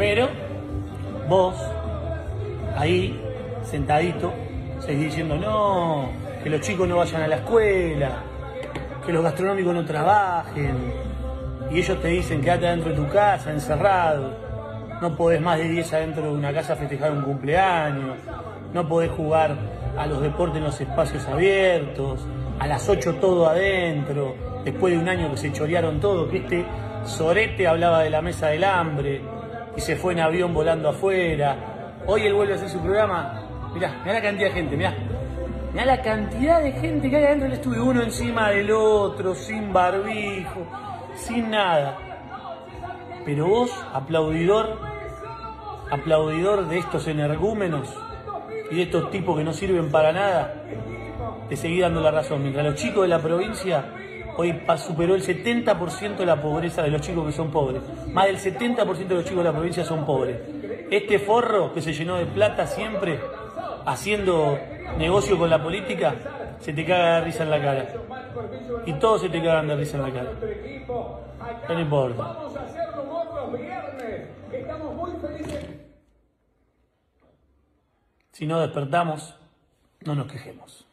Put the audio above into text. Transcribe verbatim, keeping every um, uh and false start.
Pero vos, ahí, sentadito, seguís diciendo no, que los chicos no vayan a la escuela, que los gastronómicos no trabajen, y ellos te dicen quédate adentro de tu casa, encerrado, no podés más de diez adentro de una casa a festejar un cumpleaños, no podés jugar a los deportes en los espacios abiertos, a las ocho todo adentro, después de un año que se chorearon todo, que este sorete hablaba de la mesa del hambre y se fue en avión volando afuera. Hoy él vuelve a hacer su programa, mirá, mirá la cantidad de gente, mirá, mirá la cantidad de gente que hay adentro del estudio, uno encima del otro, sin barbijo, sin nada. Pero vos, aplaudidor, aplaudidor de estos energúmenos y de estos tipos que no sirven para nada, te seguí dando la razón. Mientras los chicos de la provincia hoy superó el setenta por ciento de la pobreza de los chicos que son pobres. Más del setenta por ciento de los chicos de la provincia son pobres. Este forro que se llenó de plata siempre haciendo negocio con la política, se te caga de risa en la cara. Y todos se te cagan de risa en la cara. No importa. Si no despertamos, no nos quejemos.